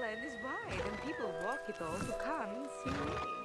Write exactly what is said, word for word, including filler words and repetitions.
island is wide and people walk it all to come and see me.